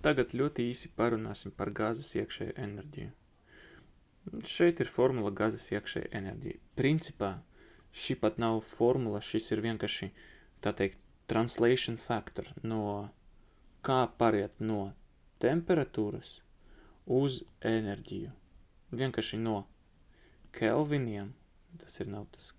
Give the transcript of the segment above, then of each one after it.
tagad ļoti īsi parunāsim par gāzes iekšējo enerģiju. Šeit ir formula gāzes iekšēja enerģija. Principā šī pat nav formula, šis ir vienkārši, tā teikt, translation factor, no kā pāriet no temperatūras uz enerģiju. Vienkārši no kelviniem, tas ir nav tas,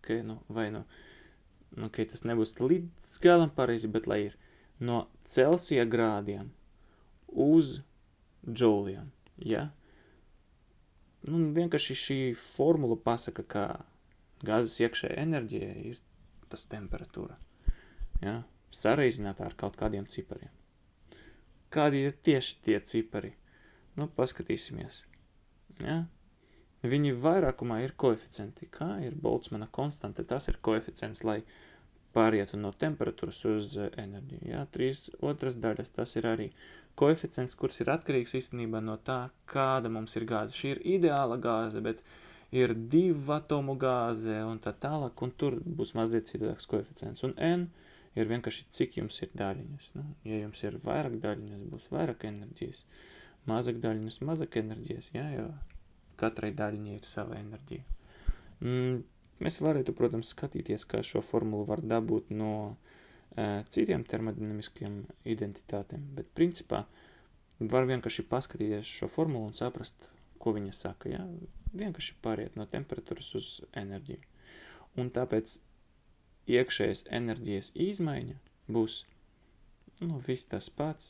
tas nebūs līdz galam pareizi, bet lai ir no Celsija grādiem uz džouliem, ja? Vienkārši šī formula pasaka, ka gāzes iekšēja enerģija ir tas temperatūra, ja? Sareizinātā ar kaut kādiem cipariem. Kādi ir tieši tie cipari? Paskatīsimies. Ja? Viņi vairākumā ir koeficienti. Kā ir Boltzmana konstante? Tas ir koeficients, lai pārietu no temperatūras uz enerģiju. Ja? 3/2 daļas, tas ir arī koeficients, kurš ir atkarīgs īstenībā no tā, kāda mums ir gāze. Šī ir ideāla gāze, bet ir 2 atomu gāze un tā tālāk, un tur būs mazliet citādāks koeficients. Un N ir vienkārši, cik jums ir daļiņas. Ja jums ir vairāk daļiņas, būs vairāk enerģijas. Mazāk daļiņas, mazāk enerģijas, ja, jo katrai daļiņai ir sava enerģija. Mēs varētu, protams, skatīties, kā šo formulu var dabūt no citiem termodinamiskiem identitātiem, bet principā var vienkārši paskatīties šo formulu un saprast, ko viņa saka. Ja? Vienkārši pāriet no temperatūras uz enerģiju. Un tāpēc iekšējas enerģijas izmaiņa būs viss tas pats,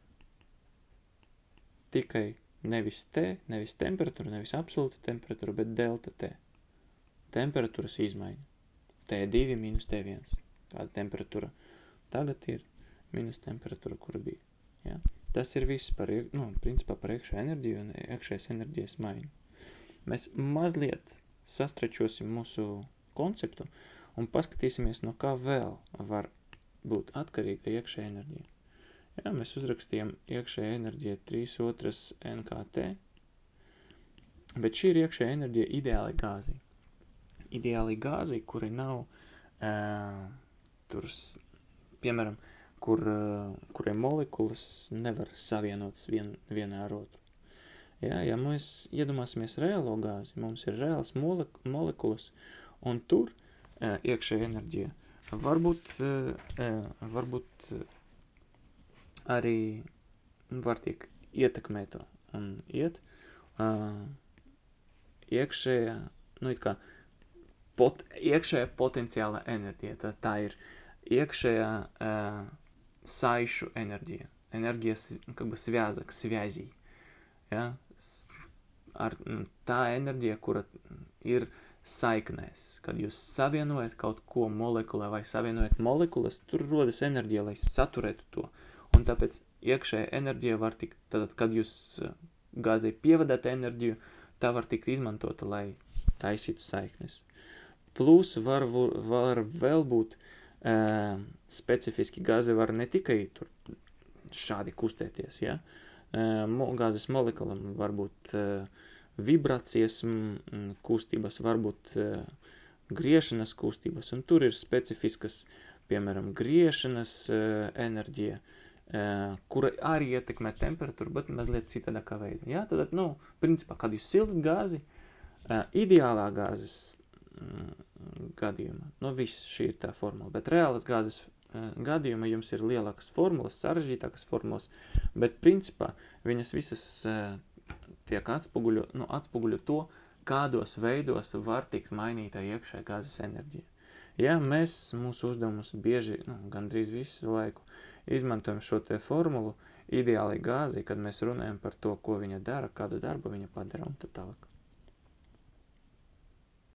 tikai nevis T, nevis temperatūra, nevis absolūta temperatūra, bet delta T. Temperatūras izmaiņa. T2 minus T1. Kāda temperatūra tagad ir minus temperatūra, kura bija. Ja? Tas ir viss principā par iekšēju enerģiju un iekšējas enerģijas maiņu. Mēs mazliet sastrečosim mūsu konceptu un paskatīsimies, no kā vēl var būt atkarīga iekšēja enerģija. Ja, mēs uzrakstījām iekšēja enerģija 3/2 NKT, bet šī ir iekšēja enerģija ideāli gāzī. Ideāli gāzī, kuri nav, piemēram, kuriem molekulas nevar savienotas vienā ar otru. Ja mēs iedomāsimies reālo gāzi, mums ir reāls molekulas, un tur iekšēja enerģija varbūt arī var tiek ietekmēt un iet iekšējā, iekšējā potenciāla enerģija. Tā ir iekšējā saišu enerģija. Enerģija, связи. Ja? Tā enerģija, kura ir saiknēs. Kad jūs savienojat kaut ko molekulā vai savienojat molekulas, tur rodas enerģija, lai saturētu to. Un tāpēc iekšēja enerģija var tikt, kad jūs gāzei pievadāt enerģiju, tā var tikt izmantota, lai taisītu saiknes. Plus var vēl būt specifiski gāze var ne tikai tur šādi kustēties, ja? Gāzes molekulam var būt vibrācijas kustības, var būt griešanas kustības, un tur ir specifiskas, piemēram, griešanas enerģija, kura arī ietekmē temperatūru, bet mazliet citādākā veidā. Ja? Tad, principā, kad jūs sildat gāzi, ideālā gāzes gadījumā, viss šī ir tā formula, bet reālas gāzes gadījumā jums ir lielākas formulas, sarežģītākas formulas, bet principā viņas visas tiek atspoguļo to, kādos veidos var tikt mainīta iekšējā gāzes enerģija. Ja mūsu uzdevumus bieži, gandrīz visu laiku, izmantojam šo te formulu ideāli gāzi, kad mēs runājam par to, ko viņa dara, kādu darbu viņa padara un tā tālāk.